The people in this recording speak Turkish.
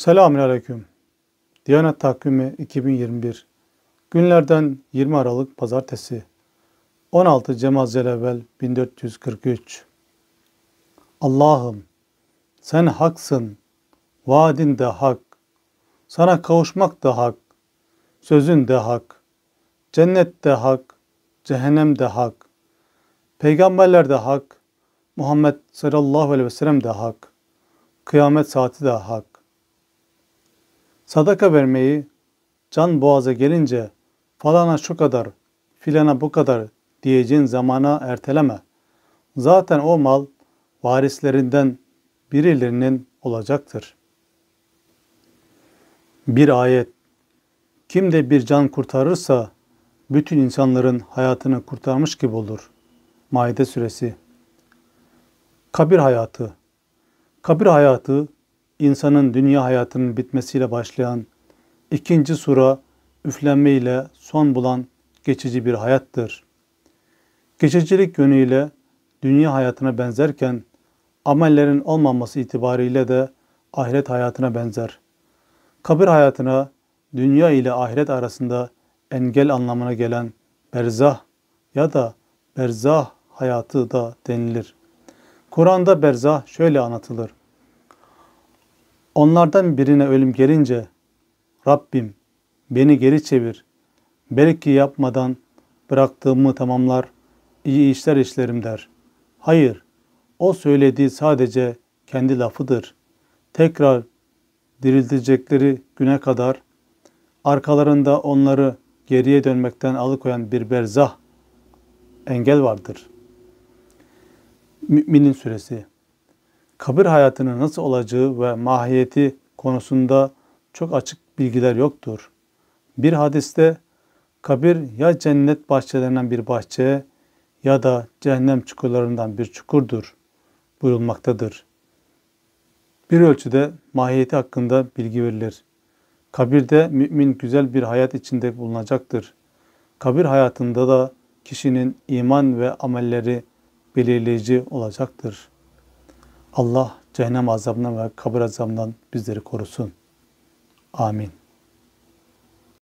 Selamünaleyküm. Diyanet Takvimi 2021. Günlerden 20 Aralık Pazartesi. 16 Cemazelevvel 1443. Allah'ım sen haksın, vaadin de hak, sana kavuşmak da hak, sözün de hak, cennet de hak, cehennem de hak, peygamberler de hak, Muhammed sallallahu aleyhi ve sellem de hak, kıyamet saati de hak. Sadaka vermeyi can boğaza gelince falana şu kadar, filana bu kadar diyeceğin zamana erteleme. Zaten o mal varislerinden birilerinin olacaktır. Bir ayet. Kim de bir can kurtarırsa bütün insanların hayatını kurtarmış gibi olur. Maide suresi. Kabir hayatı. Kabir hayatı insanın dünya hayatının bitmesiyle başlayan, ikinci sura üflenme ile son bulan geçici bir hayattır. Geçicilik yönüyle dünya hayatına benzerken, amellerin olmaması itibariyle de ahiret hayatına benzer. Kabir hayatına dünya ile ahiret arasında engel anlamına gelen berzah ya da berzah hayatı da denilir. Kur'an'da berzah şöyle anlatılır. Onlardan birine ölüm gelince, Rabbim beni geri çevir, belki yapmadan bıraktığımı tamamlar, iyi işler işlerim der. Hayır, o söylediği sadece kendi lafıdır. Tekrar diriltecekleri güne kadar arkalarında onları geriye dönmekten alıkoyan bir berzah engel vardır. Müminin suresi. Kabir hayatının nasıl olacağı ve mahiyeti konusunda çok açık bilgiler yoktur. Bir hadiste kabir ya cennet bahçelerinden bir bahçe ya da cehennem çukurlarından bir çukurdur buyurulmaktadır. Bir ölçüde mahiyeti hakkında bilgi verilir. Kabirde mümin güzel bir hayat içinde bulunacaktır. Kabir hayatında da kişinin iman ve amelleri belirleyici olacaktır. Allah cehennem azabından ve kabir azabından bizleri korusun. Amin.